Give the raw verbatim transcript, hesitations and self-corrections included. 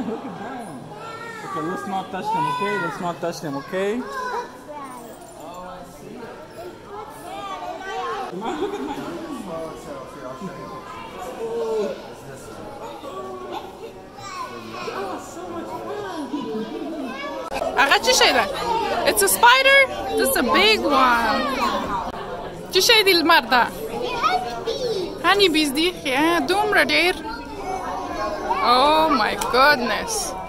Look at that. Okay, let's not touch them, okay? Let's not touch them, okay? Mom, look at my آقا چی شده؟ It's a spider? That's a big one. چی شدی المرده؟ Honey bees دی؟ دوم را دیر. Oh my goodness.